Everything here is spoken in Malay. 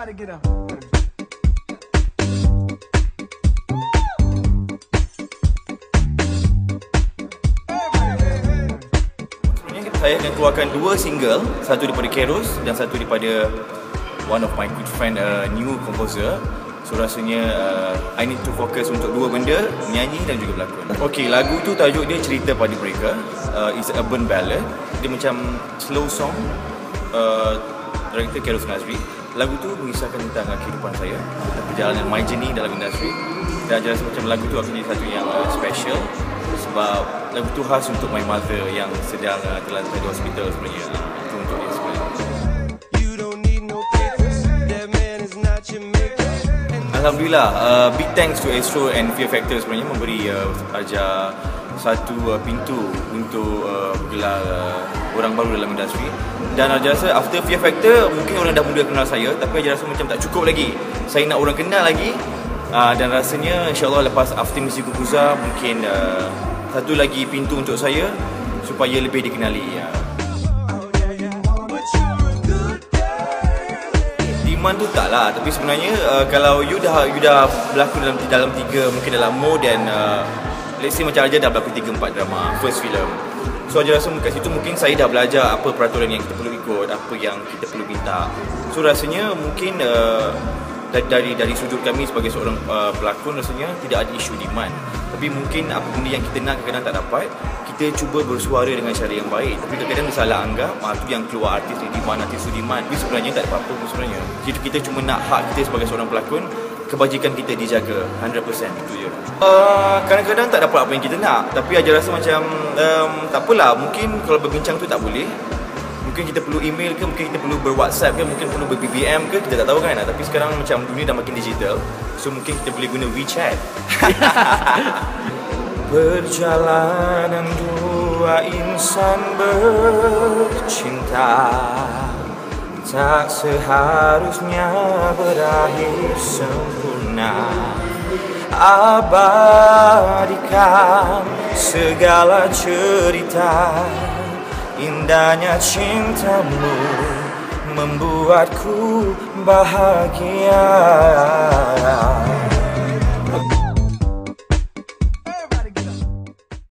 Saya akan keluarkan 2 single, satu daripada Keros dan satu daripada one of my good friend, new composer. So rasanya I need to fokus untuk 2 benda, menyanyi dan juga berlakon. Okay, lagu tu tajuk dia Cerita Pada Mereka. It's a urban ballad. Dia macam slow song. Director Keros Nazri. Lagu tu mengisahkan tentang kehidupan saya, perjalanan my journey dalam industri. Dan saya rasa macam lagu tu akan jadi satu yang special sebab lagu tu khas untuk my mother yang sedang terlantar di hospital sebenarnya. Itu untuk dia sebenarnya. Alhamdulillah, big thanks to Astro and Fear Factor sebenarnya memberi ajar satu pintu untuk bergelar orang baru dalam industri. Dan Ajar rasa after Fear Factor mungkin orang dah mula kenal saya, tapi Ajar rasa macam tak cukup lagi. Saya nak orang kenal lagi. Dan rasanya insyaAllah lepas after Misi Kukuza mungkin satu lagi pintu untuk saya supaya lebih dikenali. Demand tu tak lah, tapi sebenarnya kalau you dah berlakon dalam 3, mungkin dalam Mo dan let's say macam Ajar dah berlakon 3-4 drama, first film. So Ajar rasa kat situ mungkin saya dah belajar apa peraturan yang kita perlu ikut, apa yang kita perlu minta. So rasanya mungkin dari sudut kami sebagai seorang pelakon rasanya tidak ada isu demand. Tapi mungkin apa benda yang kita nak kadang-kadang tak dapat, kita cuba bersuara dengan cara yang baik. Tapi kadang-kadang dia salah anggap, tu yang keluar artis ni demand, artis tu demand. Tapi sebenarnya tak ada apa-apa pun sebenarnya. Jadi kita cuma nak hak kita sebagai seorang pelakon, kebajikan kita dijaga 100%, itu je. Kadang-kadang tak dapat apa yang kita nak, tapi Ajar rasa macam tak apalah, mungkin kalau berbincang tu tak boleh. Mungkin kita perlu email ke, mungkin kita perlu ber-WhatsApp ke, mungkin perlu ber-BBM ke, kita tak tahu kan. Tapi sekarang macam dunia dah makin digital, so mungkin kita boleh guna WeChat. Perjalanan dua insan bercinta tak seharusnya berakhir sempurna. Abadikan segala cerita, indahnya cintamu membuatku bahagia.